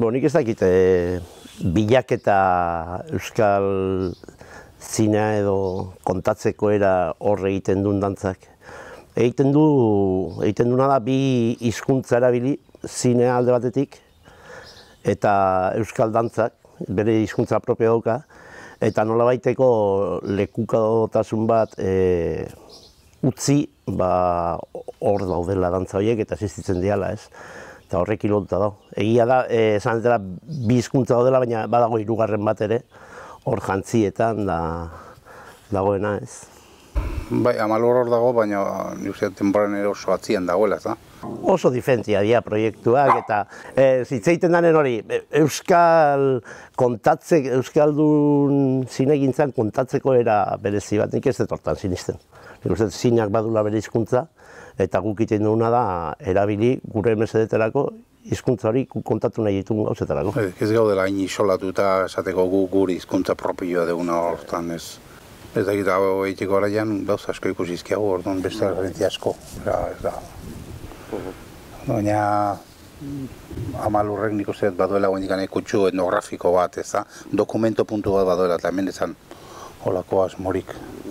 Nik ez dakit, bilaketa euskal zinea edo kontatzeko era hor egiten duen dantzak. Egiten duena da bi hizkuntza erabili, zinea alde batetik, eta euskal dantzak, bere hizkuntza propio dauka, eta nolabaiteko lekukotasun bat utzi, hor daudela dantza horiek eta existitzen diala, ez? Eta horrek lotuta dago. Egia da, esan dela bi hizkuntza daudela, baina badago hirugarren bat ere, hor jantzietan dagoena, ez? Bai, Amalur hor dago, baina nik uste denboran ere oso atzian dagoela, ez da? Oso diferentzia dira proiektuak, eta zitzeiten danen hori, euskaldun zinegintzan kontatzeko era berezi bat, nik ez dut hortan sinisten. Nik uste zineak badula bere hizkuntza, eta guk egiten duguna da erabili gure mesedetarako hizkuntza hori kontatu nahi ditugun gauzetarako. Ez gaudela hain isolatu eta esateko gure hizkuntza propioa duguna hortan, ez. Ez dakit hau egiteko araian, gauza asko ikusizkiago, orduan beste referentzia asko. Baina Amalurrek nik uste baduela guendikan kutsu etnografiko bat, ez da? Dokumento puntu bat baduela, eta hemen ezan holako asmorik.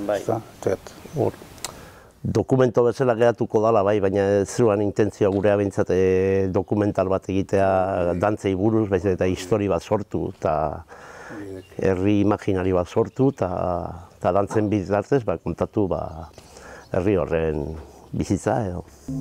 Dokumento bezala geratuko dala, bai, baina ez zuan intentzioa gurea behintzat dokumental bat egitea dantzei buruz, baiz eta histori bat sortu, eta herri imaginari bat sortu, eta dantzen bitartez kontatu herri horren bizitza edo.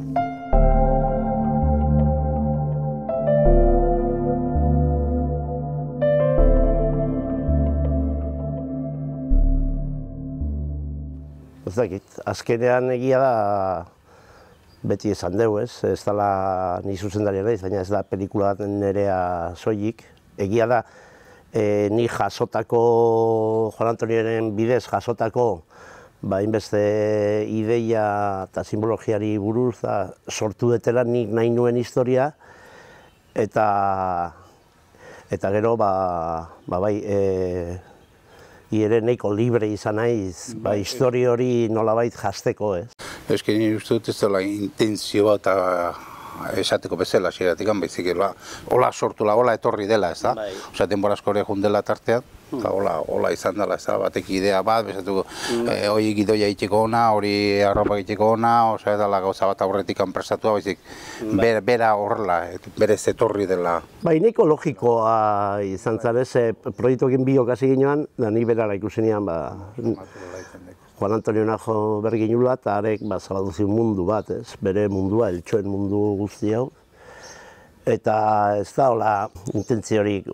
Ez dakit, azkenean egia da, beti esan dugu, ez dela ni zuzendaria naiz, baina ez da pelikula nerea soilik. Egia da, ni jasotako, Juan Antonioren bidez jasotako, hainbeste ideia eta simbologiari buruz sortu detela nik nahi nuen historia, eta gero, bai, ere nahiko libre izan naiz, histori hori nolabait jasteko, ez? Ez que nire uste dut ez dela intentzio bat esateko bezala, xeratik, baizik, hola sortula, hola etorri dela, ez da? Osa, denbora asko ere jundela tartean, eta hola izan dela, ez da? Batek idea bat, bezatuko, hori gidoia egiteko ona, hori arropa egiteko ona, osa, edala gauza bat aurretik prestatua, baizik, bera horrela, berez etorri dela. Nahiko logikoa izan zarez, proiektuekin biok hasi ginoan, da ni berara ikusi nian, Juan Antonio Najo berginula, eta arek zabalduzion mundu bat, bere mundua, eltxoen mundu guzti hau. Eta ez da, hola, intentziorik,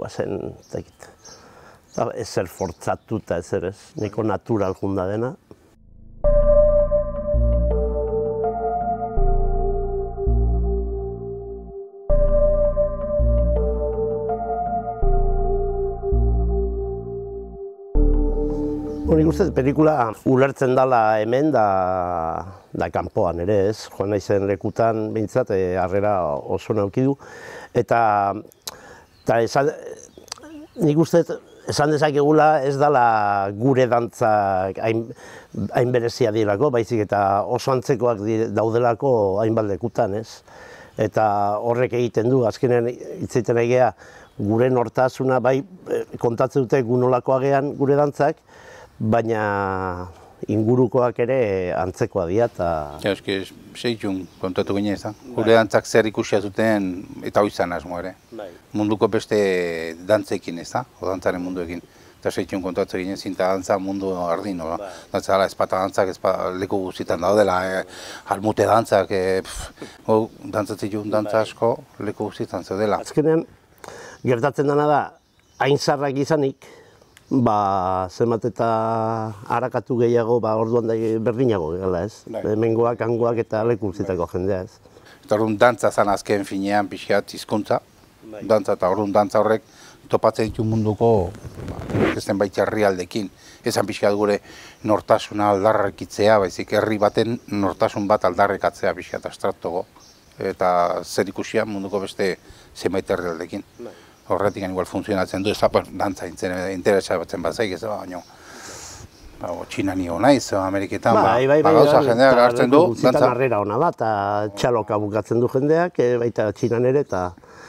ezer fortzatuta ezer ez, nahiko natural junda dena. Nik uste, pelikula ulertzen dela hemen da kanpoan ere, ez? Joan naizen lekutan behintzat harrera oso nauki du. Eta nik uste, esan dezakegula ez dela gure dantzak hain berezia direlako, baizik eta oso antzekoak daudelako hainbat lekutan, ez? Eta horrek egiten du, azkenean hitzeiten egea gure nortasuna, bai kontatzen dute gu nolakoa gean gure dantzak, baina ingurukoak ere antzekoa dira eta... Eski, seitxun kontatu ginen ez da. Gure dantzak zer ikusia zuten eta hoizan asmo ere. Munduko beste dantzekin ez da, o dantzaren munduekin. Eta seitxun kontatu ginen zinta dantza mundu ardin, dantza dela espata dantzak, leku guztietan daudela, almute dantzak, dantzatzitun dantza asko leku guztietan zaudela. Azkenean, gertatzen dena da, hain zarrak izanik, zenbat eta harakatu gehiago, orduan da berdinago gela, ez? Hemengoak, hangoak eta leku guztietako jendea, ez? Eta orduan dantza zan azken finean pixkat hizkuntza, dantza eta orduan dantza horrek topatzen ditu munduko zenbait herrialdekin. Ezan pixkat gure nortasuna aldarrekitzea, baizik herri baten nortasun bat aldarrekatzea pixkat abstraktogo. Eta zer ikusian munduko beste zenbait herrialdekin. Horretik igual funtzionatzen du, ez da, dantza interesatzen bat zaik, ez da, baina Txina nio naiz, Ameriketan, gauza jendeak hartzen du, dantza. Zitan harrera hona da, eta txaloka bukatzen du jendeak, baita Txinan ere,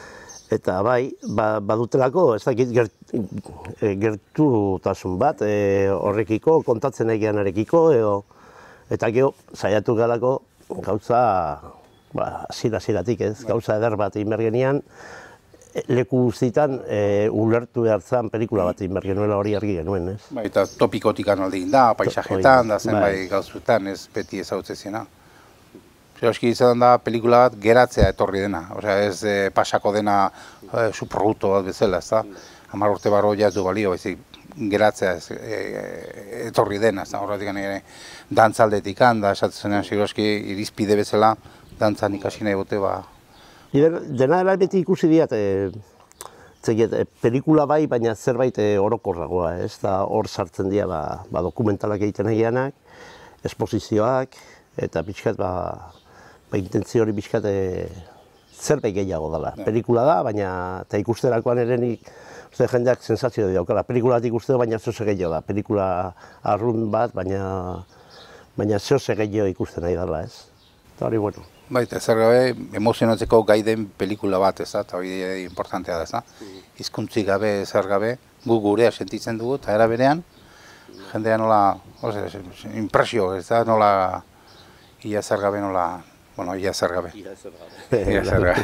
Eta bai, badutelako, ez dakit gertutasun bat horrekiko, kontatzen egianarekiko, eta gero saiatu galako gauza, hasieratik ez, gauza eder bat inbergenian, leku guztietan ulertu behar zen pelikula bat inbergenuela hori argi genuen, ez? Eta topikotik analdegin da, paisajetan, da zenbait gauzuetan, ez beti ezautzezena. Zeroski izan da pelikula bat geratzea etorri dena, osea ez pasako dena subprodukto bat bezala, ez da? 10 urte barro ja ez du balio, baizik geratzea etorri dena, ez da? Horretik ere dantzaldetik da, esatzen zenean Zeroski irizpide bezala, dantzan ikasi nahi bote ba. Dena dela beti ikusi diat, pelikula bai, baina zerbait orokorragoa, ez da hor sartzen dira dokumentalak egiten egianak, esposizioak, eta pixkat, intentzio hori pixkat zerbait gehiago dela. Pelikula da, baina eta ikusterakoan ere nik jendeak sensazio daukala. Pelikula bat ikusteko, baina zehose gehiago da. Pelikula arrun bat, baina zehose gehiago ikusten nahi dela, ez. Eta hori, bueno. Baita, zer gabe, emozionatzeko gai den pelikula bat, ez da, eta hori importantea da, ez da. Hizkuntzik gabe, zer gabe, gu gurea sentitzen dugu, eta era berean, jendea nola, impresio, ez da, nola, ia zer gabe nola, bueno, ia zer gabe. Ia zer gabe.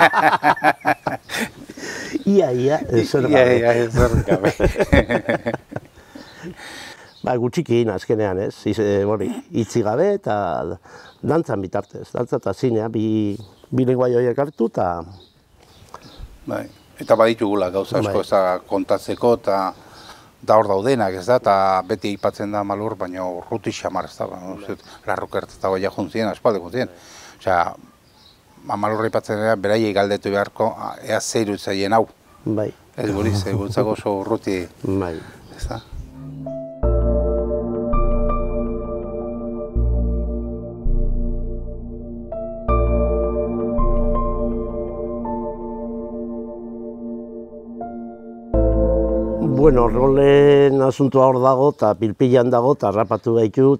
Ia zer gabe. Ia zer gabe. Gutxikin azkenean, ez, hitzi gabe eta dantzan bitartez, dantza eta zinea, bi lenguai horiek hartu eta... Eta baditugula gauza asko ez da kontatzeko eta da hor daudenak, ez da, eta beti aipatzen da Malur, baina urruti xamar, ez da, larrukert eta goia juntzien, aspalde juntzien. Osea, Malur aipatzen da, beraiei galdetu beharko, ea zeiru zaien hau. Bai. Ez guri, zeigutzako oso urruti, bai. Ez da. Bueno, rolen asuntua hor dago, eta pilpilan dago, eta harrapatu gaitu,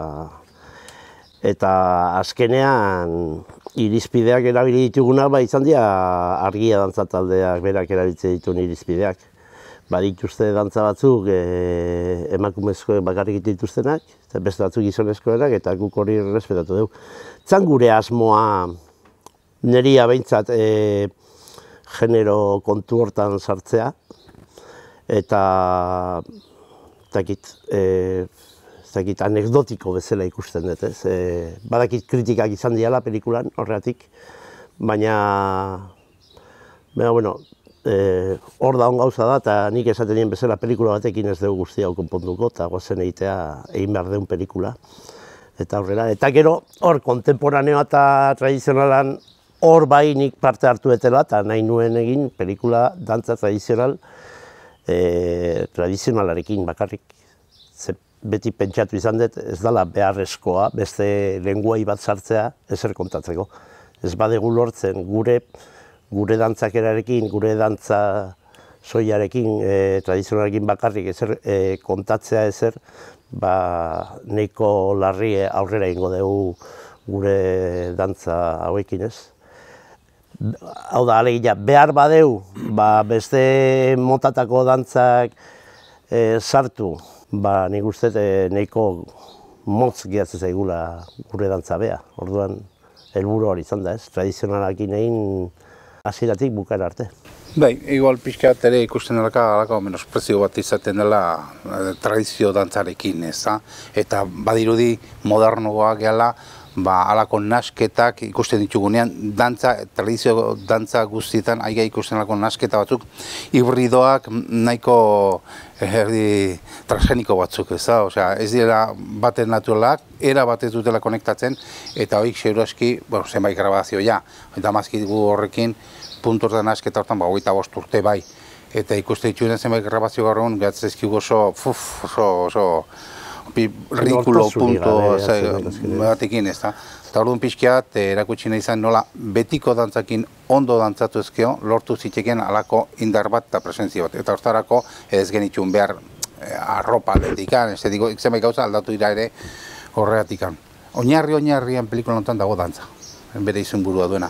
eta azkenean irizpideak erabili dituguna, izan dira argia dantza taldeak berak erabiltzen dituen irizpideak. Badituzte dantza batzuk emakumezkoek bakarrik dituztenak, eta beste batzuk gizonezkoenak, eta guk hori respetatu dugu. Zan gure asmoa neria behintzat genero kontu hortan sartzea, eta anekdotiko bezala ikusten dut, ez? Badakit kritikak izan diala pelikulan horregatik, baina hor da on gauza da, eta nik esaten nien bezala pelikula batekin ez dugu guztia hau konponduko, eta goazen egitea egin behar deun pelikula. Eta horrela, eta gero hor kontemporaneo eta tradizionalan hor bai nik parte hartu etela, eta nahi nuen egin pelikula dantza tradizional tradizionalarekin bakarrik. Beti pentsatu izan dut, ez dela beharrezkoa, beste lenguai bat sartzea ezer kontatzeko. Ez badegu lortzen gure dantzakerarekin, gure dantza soiarekin, tradizionalarekin bakarrik ezer kontatzea ezer, nahiko larri aurrera ingo dugu gure dantza hauekin, ez? Hau da, alegia, behar badeu, beste motatako dantzak sartu, nik uste nahiko motz gehatzen zaigula gure dantza bea. Orduan, helburu hori izan da, ez? Tradizionalakin egin hasieratik bukaera arte. Bai, igual pixkat ere ikusten delako menosprezio bat izaten dela tradizio dantzarekin, ez da? Eta badirudi modernoa gehala, halako nasketak ikusten ditugunean, tradizio dantza guztietan aiga ikusten alako nasketa batzuk, hibridoak nahiko transgeniko batzuk, ez da? Osea, ez dira baten naturalak, era batez dutela konektatzen, eta horik seguraski, zenbait grabazio ja, eta mazki gu horrekin, puntor da nasketa hortan, 25 urte bai, eta ikusten ditugunean zenbait grabazio gaur egun, gehatzen ezkigu oso ridikulo punto batekin, ez da. Eta orduan pixkiat, erakutsi nahi izan nola betiko dantzakin ondo dantzatu ezkeo, lortu zitekeen alako indar bat eta presentzia bat. Eta hortarako ez genitxun behar arropa aldetikan, ez diko, zenbait gauza aldatu dira ere horregatikan. Oinarrian pelikula honetan dago dantza, bere izun burua duena.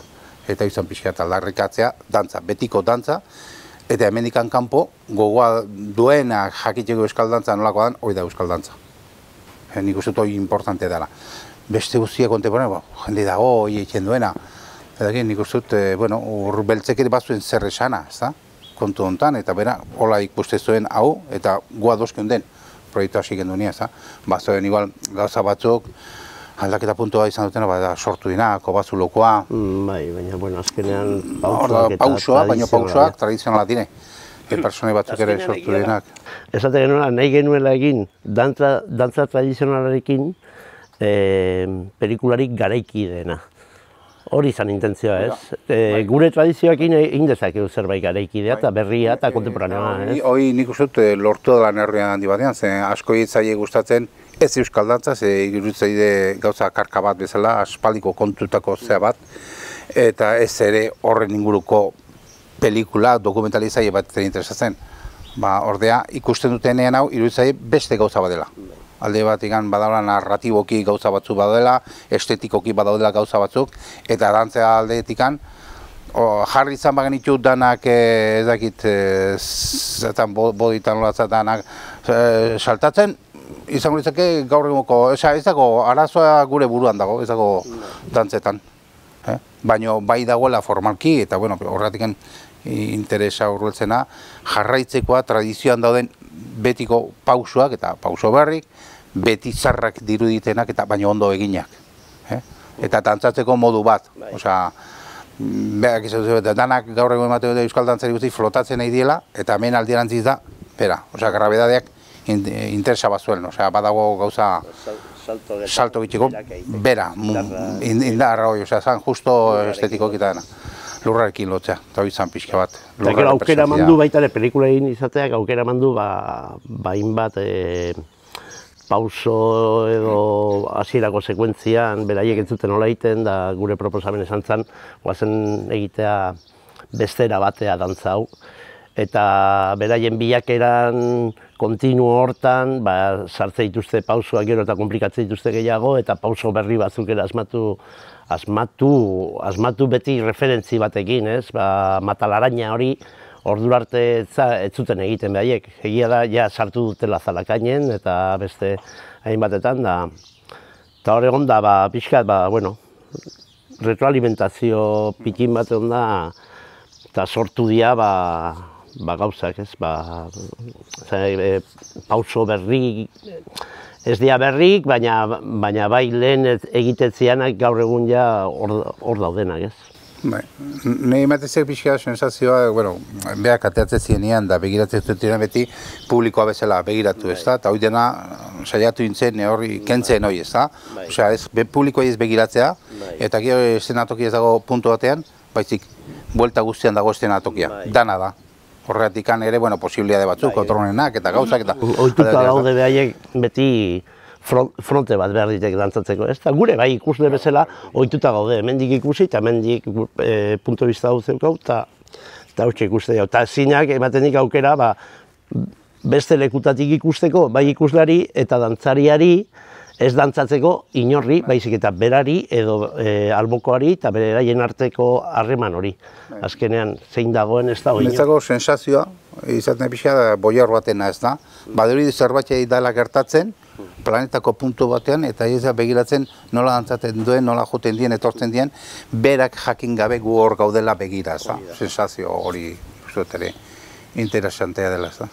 eta izan pixka eta aldarrikatzea, dantza, betiko dantza, eta hemendikan kanpo gogoa duena jakiteko euskal dantza nolakoa den, hori da euskal dantza. Nik uste hori importante dela. Beste guztia kontemporáneo, jende dago, hori egiten duena. Eta nik uste, hor beltzek ere bazuen zer esana, ez da? Kontu honetan, eta bera, hola ikuste zuen hau, eta goa dozken den proiektu hasi gendunia, ez da? Bazoen igual gauza batzuk, aldaketa puntua izan dutena, sortu dina, kobazu lokoa. Bai, baina, azkenean pausoak tradizionalak dire. Personai batzuk ere sortu dinak. Esate genuela, nahi genuela egin, dantza tradizionalarekin pelikularik garaiki dena. Hori izan intentzioa, ez? Gure tradizioakin egin dezakegu zerbait garaikidea eta berria eta kontemporaneoa, ez? Hoi nik uste dut lortu dela neurrian handi batean, zen asko hitzaile gustatzen ez euskal dantza, ze iruditzaile gauza karka bat bezala, aspaldiko kontutako zea bat, eta ez ere horren inguruko pelikula, dokumentalizaile bat interesatzen. Ordea, ikusten dutenean hau, iruditzaile beste gauza bat dela. Alde bat igan badaula narratiboki gauza batzuk badaudela, estetikoki badaudela gauza batzuk, eta dantzea aldeetikan, jarri izan bagenitu danak, ez dakit, zetan boditan danak saltatzen, izango ditzake gaur egoko, ez dago arazoa gure buruan dago, ez dago dantzetan. Baina bai dagoela formalki, eta horretik interesa urbiltzena, jarraitzekoa tradizioan dauden betiko pausoak eta pauso berrik, beti zarrak diruditenak eta baina ondo eginak. Eta dantzatzeko modu bat. Danak gaur egun emateko euskal dantzari guzti flotatzen nahi diela, eta hemen alderantziz da, grabedadeak interesa bat zuen. Badago gauza salto bitxiko, bera, indarra hori, zan justo estetiko kita dena. Lurrarekin lotzea, eta hori zan pixka bat. Eta gero aukera mandu baita ere pelikula egin izateak, aukera mandu hainbat pauso edo hasierako sekuentzian beraiek entzuten nola egiten, da gure proposamen esan zen, guazen egitea bestera batea dantza hau. Eta beraien bilakeran kontinuo hortan, sartze dituzte pausoak gero eta komplikatzen dituzte gehiago, eta pauso berri batzuk ere asmatu beti referentzi batekin, ez? Matalaraina hori ordura arte ez zuten egiten behaiek. Egia da, ja sartu dutela Zalakainen eta beste hainbatetan, da. Eta hor egon da, pixkat, retroalimentazio pikin bat egon da, eta sortu dira, gauzak, ez? Pauso berri, ez dira berrik, baina bai lehen egitetzianak gaur egun ja hor daudenak, ez? Nei emateziak pixka sensazioa, beak ateatzen zienean da begiratzen zuten beti publikoa bezala begiratu, ez da? Eta hori dena saiatu nintzen hori kentzen hori, ez da? Osea, publikoa ez begiratzea, eta gero eszenatokia ez dago puntu batean, baizik, buelta guztian dago eszenatokia, dana da. Horregatik ere, posibilitate batzuk, kontrolenak eta gauzak eta... Ohituta daude behaiek beti fronte bat behar ditek dantzatzeko, ez da gure bai ikusle bezala ohituta gaude, hemendik ikusi eta hemendik punto bista hau zeukau eta hau ikuste jau. Eta zinak ematen dik aukera beste lekutatik ikusteko bai ikuslari eta dantzariari ez dantzatzeko inorri, baizik eta berari edo albokoari eta beraien arteko harreman hori. Azkenean, zein dagoen ez da hori. Netzako sensazioa, izaten pixka boiar batena ez da. Baduri zerbait dela gertatzen, planetako puntu batean, eta ez da begiratzen nola dantzaten duen, nola joten dien, etortzen dien, berak jakin gabe gu hor gaudela begira, ez da. Sensazio hori, uste ere, interesantea dela, ez da.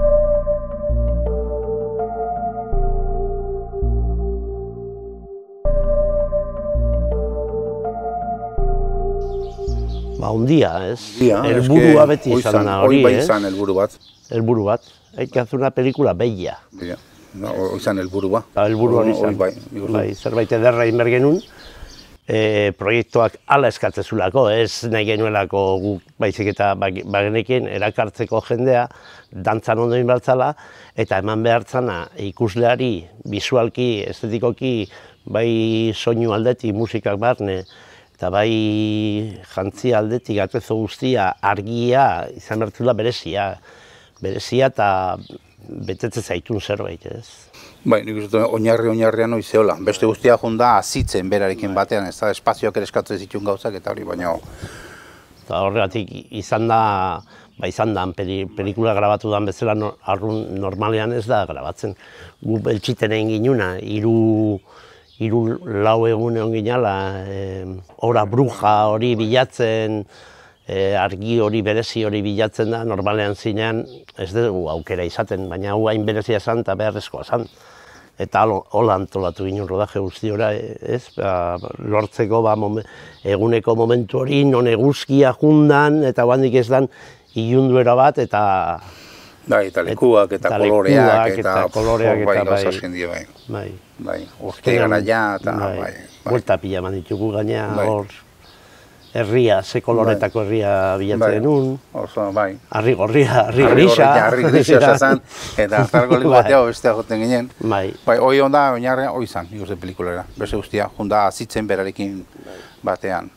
Ondia, ez? Helburua beti izan da hori, ez? Hoi bai izan helburu bat. Helburu bat. Haik una pelikula behia. Hoi izan helburua. Helburu hori izan. Zerbait ederra inber genuen. Proiektuak ala eskatzezulako, ez nahi genuelako guk baizik eta bagenekin erakartzeko jendea, dantzan ondo inbertzala, eta eman behartzana ikusleari, bisualki, estetikoki, bai soinu aldetik, musikak barne, eta bai jantzi aldetik, atrezo guztia, argia, izan bertzula berezia eta betetzen zaitun zerbait, ez? Bai, nik uste oinarrian hori zehola. Beste guztia junda azitzen berarekin batean, ez da espazioak ere eskatzen zituen gauzak eta hori, baina... Eta horregatik izan da pelikula grabatu dan bezala arrun normalean ez da grabatzen. Gu beltxiten egin ginuna, hiru lau egun egon ginala, ora bruja hori bilatzen, argi hori berezi hori bilatzen da, normalean zinean ez dugu aukera izaten, baina hau hain berezia zan eta beharrezkoa zan. Eta hola antolatu ginen rodaje guztiora, ez? Lortzeko eguneko momentu hori, non eguzkia jundan, eta guandik ez dan ilunduera bat, eta... Bai, eta lekuak, eta koloreak, eta gauza asken dio, bai. Bai, urte gara ja, eta bai. Buelta pila man ditugu gaina, hor... Herria, ze koloretako herria bilatzen genuen. Oso, bai. Arri gorria, arri grisa. Arri grisa zan, eta aztarko liku batea bestea joten ginen. Bai. Bai, hoi onda, oinarrean, hoi zan, nik uste pelikulera. Beste guztia, junda azitzen berarekin batean.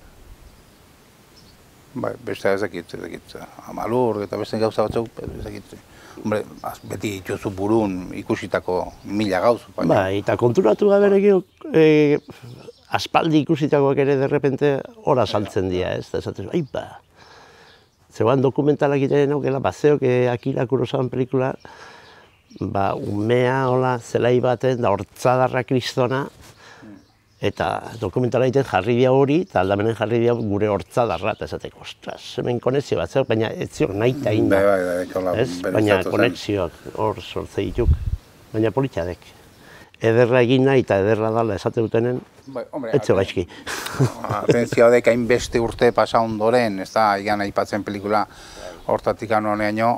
Bai, beste ezakit, Amalur eta beste gauza batzuk, ezakit. Hombre, beti dituzu burun ikusitako mila gauza. Bai, eta konturatu gaberekin, aspaldi ikusitakoak ere derrepente hora saltzen dira, ez? Eta esaten, aipa! Zegoan dokumentalak egiten aukela, bazeok Akira Kurosawan pelikula, umea, hola, zelai baten, da hortzadarra kristona, eta dokumentala egiten jarri dia hori, eta aldamenen jarri dia gure hortzadarra, eta esateko, ostras, hemen konexio bat zeok, baina ez ziok nahi eta inda. Baina konexioak hor sortze dituk, baina politxadek. Ederra egin nahi eta ederra dala esate dutenen, etxe gaizki. Atentzia dek hainbeste urte pasa ondoren, ez da, egan aipatzen pelikula hortatik honeaino,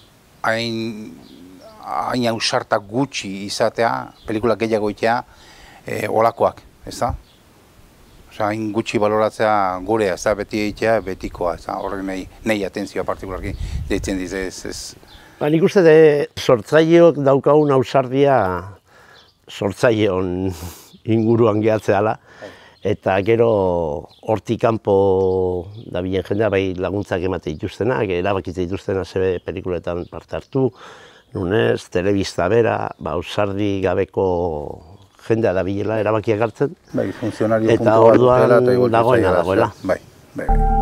hain ausartak gutxi izatea, pelikula gehiago itea, olakoak, ez da? Hain gutxi baloratzea gurea, ez da, beti egitea, betikoa, ez da, horrek nahi atentzioa partikularki deitzen dize, ez. Nik uste sortzaileok daukagun ausardia sortzaileon inguruan gehatzeala, eta gero hortik kanpo dabilen jendea bai laguntzak emate dituztenak, erabakitzen dituztenak zebe pelikuletan parte hartu, nunez, telebista bera, ausardi gabeko jendea dabilela erabakiak hartzen, bai, funtzionario eta orduan dagoena dagoela. Bai, bai.